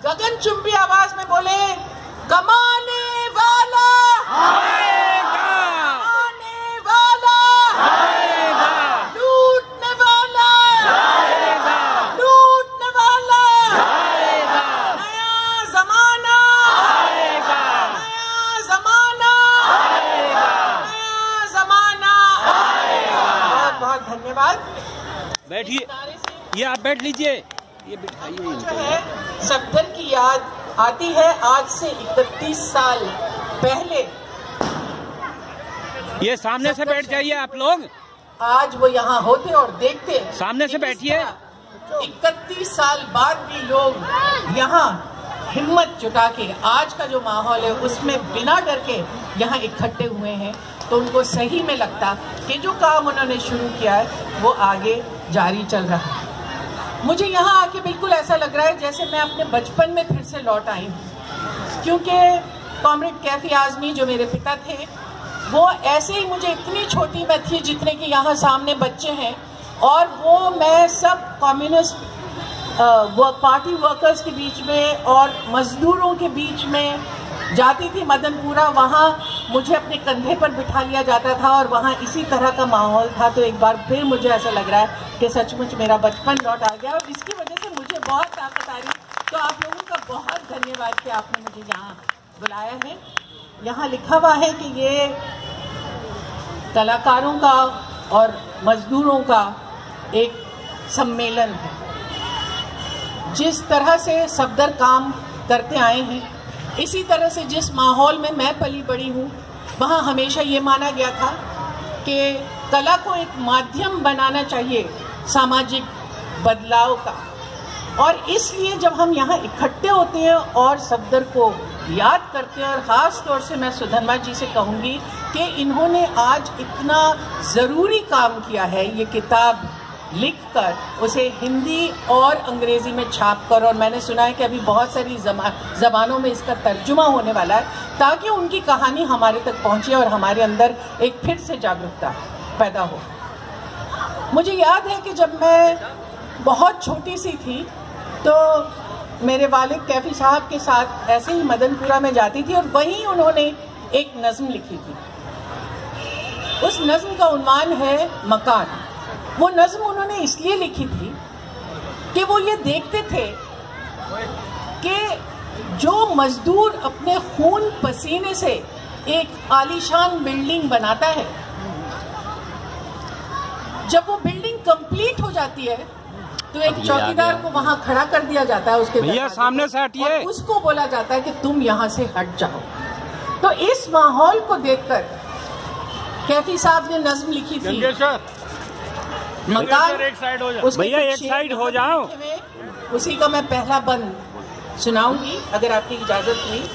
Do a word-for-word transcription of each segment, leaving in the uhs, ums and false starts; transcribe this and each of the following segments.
गगनचुंबी आवाज में बोले, कमाने वाला आएगा, कमाने वाला आएगा, लूटने वाला आएगा, लूटने वाला आएगा, नया जमाना आएगा, नया जमाना आएगा, नया जमाना आएगा। बहुत बहुत धन्यवाद। बैठिए, ये आप बैठ लीजिए, ये बिठाइए जो इनको। है सफदर की याद आती है आज से इकतीस साल पहले। ये सामने से बैठ जाइए आप लोग, आज वो यहाँ होते और देखते, सामने से बैठिए। इकतीस साल बाद भी लोग यहाँ हिम्मत जुटा के आज का जो माहौल है उसमें बिना डर के यहाँ इकट्ठे हुए हैं, तो उनको सही में लगता कि जो काम उन्होंने शुरू किया है वो आगे जारी चल रहा है। मुझे यहाँ आके बिल्कुल ऐसा लग रहा है जैसे मैं अपने बचपन में फिर से लौट आई हूँ, क्योंकि कॉमरेड कैफी आजमी जो मेरे पिता थे वो ऐसे ही, मुझे इतनी छोटी मैं थी जितने कि यहाँ सामने बच्चे हैं, और वो मैं सब कम्युनिस्ट वो पार्टी वर्कर्स के बीच में और मजदूरों के बीच में जाती थी मदनपुरा, वहाँ मुझे अपने कंधे पर बिठा लिया जाता था और वहाँ इसी तरह का माहौल था। तो एक बार फिर मुझे ऐसा लग रहा है कि सचमुच मेरा बचपन लौट आ गया और इसकी वजह से मुझे बहुत ताकत आ रही। तो आप लोगों का बहुत धन्यवाद कि आपने मुझे यहाँ बुलाया है। यहाँ लिखा हुआ है कि ये कलाकारों का और मजदूरों का एक सम्मेलन है। जिस तरह से सफदर काम करते आए हैं, इसी तरह से जिस माहौल में मैं पली बड़ी हूँ, वहाँ हमेशा ये माना गया था कि कला को एक माध्यम बनाना चाहिए सामाजिक बदलाव का, और इसलिए जब हम यहाँ इकट्ठे होते हैं और सफदर को याद करते हैं, और ख़ास तौर से मैं सुधन्वा जी से कहूँगी कि इन्होंने आज इतना ज़रूरी काम किया है, ये किताब लिखकर उसे हिंदी और अंग्रेजी में छापकर, और मैंने सुना है कि अभी बहुत सारी ज़बानों में इसका तर्जुमा होने वाला है, ताकि उनकी कहानी हमारे तक पहुंचे और हमारे अंदर एक फिर से जागरूकता पैदा हो। मुझे याद है कि जब मैं बहुत छोटी सी थी तो मेरे वालिद कैफी साहब के साथ ऐसे ही मदनपुरा में जाती थी और वहीं उन्होंने एक नज़्म लिखी थी। उस नज़्म का उन्वान है मकान। वो नज़्म उन्होंने इसलिए लिखी थी कि वो ये देखते थे कि जो मजदूर अपने खून पसीने से एक आलीशान बिल्डिंग बनाता है, जब वो बिल्डिंग कंप्लीट हो जाती है तो एक चौकीदार को वहां खड़ा कर दिया जाता है उसके भैया सामने से हटिए, और उसको बोला जाता है कि तुम यहां से हट जाओ। तो इस माहौल को देखकर कैफी साहब ने नज़्म लिखी थी मकान। एक साइड हो जाओ भैया, एक साइड हो जाओ। उसी का मैं पहला बंद सुनाऊंगी अगर आपकी इजाजत हुई।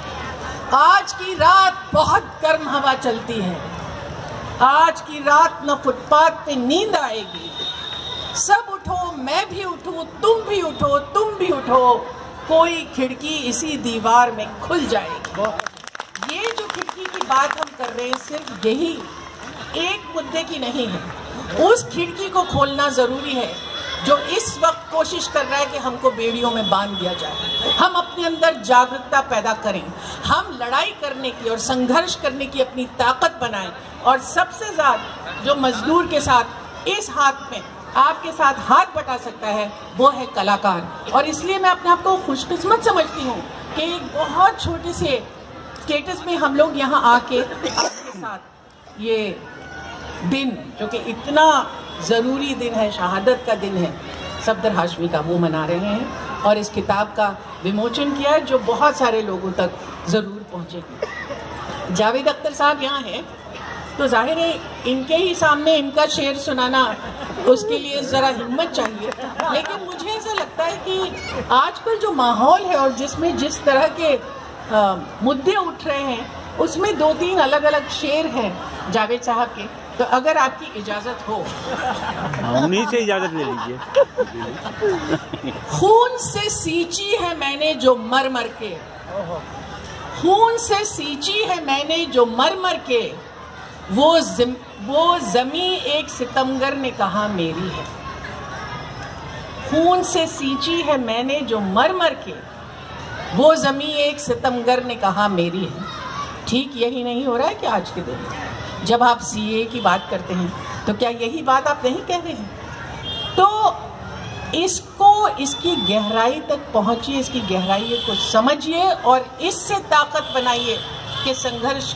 आज की रात बहुत गर्म हवा चलती है, आज की रात न फुटपाथ पे नींद आएगी। सब उठो, मैं भी उठूं, तुम भी उठो, तुम भी उठो, कोई खिड़की इसी दीवार में खुल जाएगी। ये जो खिड़की की बात हम कर रहे हैं सिर्फ यही एक मुद्दे की नहीं है, उस खिड़की को खोलना जरूरी है जो इस वक्त कोशिश कर रहा है कि हमको बेड़ियों में बांध दिया जाए। हम अपने अंदर जागरूकता पैदा करें, हम लड़ाई करने की और संघर्ष करने की अपनी ताकत बनाएं, और सबसे ज्यादा जो मजदूर के साथ इस हाथ में आपके साथ हाथ बटा सकता है वो है कलाकार। और इसलिए मैं अपने आप को खुशकिस्मत समझती हूँ कि एक बहुत छोटे से स्टेटस में हम लोग यहाँ आके आपके साथ ये दिन, जो कि इतना ज़रूरी दिन है, शहादत का दिन है सफदर हाशमी का, वो मना रहे हैं और इस किताब का विमोचन किया है जो बहुत सारे लोगों तक ज़रूर पहुँचेगी। जावेद अख्तर साहब यहाँ हैं तो जाहिर है इनके ही सामने इनका शेर सुनाना उसके लिए ज़रा हिम्मत चाहिए, लेकिन मुझे ऐसा लगता है कि आजकल जो माहौल है और जिसमें जिस तरह के आ, मुद्दे उठ रहे हैं उसमें दो तीन अलग अलग शेर हैं जावेद साहब के, तो अगर आपकी इजाज़त हो उन्हीं से इजाज़त ले लीजिए। खून से सींची है मैंने जो मर मर के, खून से सींची है मैंने जो मर मर के, वो जिम, वो जमी एक सितमगर ने कहा मेरी है। खून से सींची है मैंने जो मर मर के, वो जमी एक सितमगर ने कहा मेरी है। ठीक यही नहीं हो रहा है कि आज के दिन जब आप सीए की बात करते हैं तो क्या यही बात आप नहीं कह रहे हैं? तो इसको, इसकी गहराई तक पहुंचिए, इसकी गहराई को समझिए और इससे ताकत बनाइए कि संघर्ष